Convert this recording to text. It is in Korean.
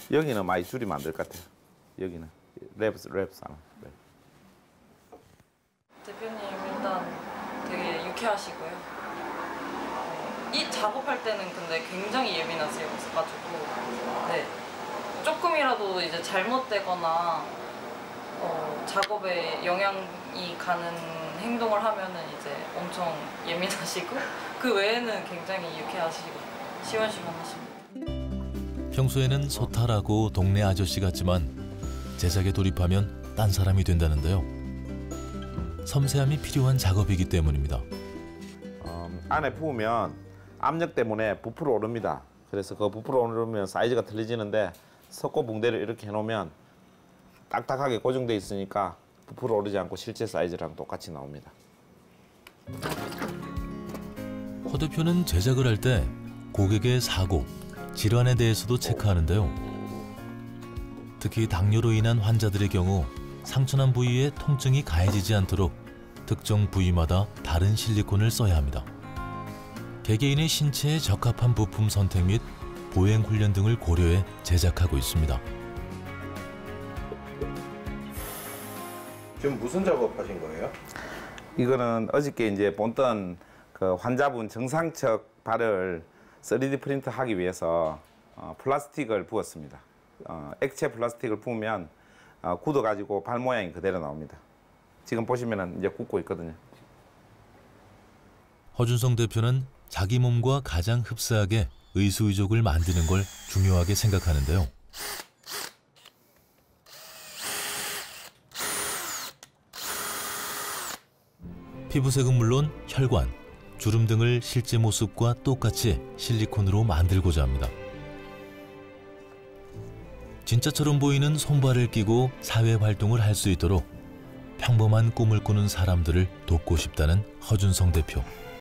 여기는 많이 줄이면 안 될 것 같아요. 여기는 랩사는. 네. 대표님 일단 되게 유쾌하시고요. 이 작업할 때는 근데 굉장히 예민하세요. 그래가지고 네. 조금이라도 이제 잘못되거나 작업에 영향이 가는 행동을 하면은 이제 엄청 예민하시고 그 외에는 굉장히 유쾌하시고 시원시원하십니다. 평소에는 소탈하고 동네 아저씨 같지만 제작에 돌입하면 딴 사람이 된다는데요. 섬세함이 필요한 작업이기 때문입니다. 안에 부으면 압력 때문에 부풀어 오릅니다. 그래서 그 부풀어 오르면 사이즈가 틀려지는데 석고 붕대를 이렇게 해놓으면 딱딱하게 고정돼 있으니까 부풀어 오르지 않고 실제 사이즈랑 똑같이 나옵니다. 허 대표는 제작을 할 때 고객의 사고, 질환에 대해서도 체크하는데요. 특히 당뇨로 인한 환자들의 경우 상처난 부위에 통증이 가해지지 않도록 특정 부위마다 다른 실리콘을 써야 합니다. 개개인의 신체에 적합한 부품 선택 및 보행 훈련 등을 고려해 제작하고 있습니다. 지금 무슨 작업하신 거예요? 이거는 어저께 이제 본던 그 환자분 정상측 발을 3D 프린트 하기 위해서 플라스틱을 부었습니다. 액체 플라스틱을 부으면 굳어가지고 발 모양이 그대로 나옵니다. 지금 보시면은 이제 굳고 있거든요. 허준성 대표는 자기 몸과 가장 흡사하게 의수의족을 만드는 걸 중요하게 생각하는데요. 피부색은 물론 혈관, 주름 등을 실제 모습과 똑같이 실리콘으로 만들고자 합니다. 진짜처럼 보이는 손발을 끼고 사회 활동을 할 수 있도록 평범한 꿈을 꾸는 사람들을 돕고 싶다는 허준성 대표.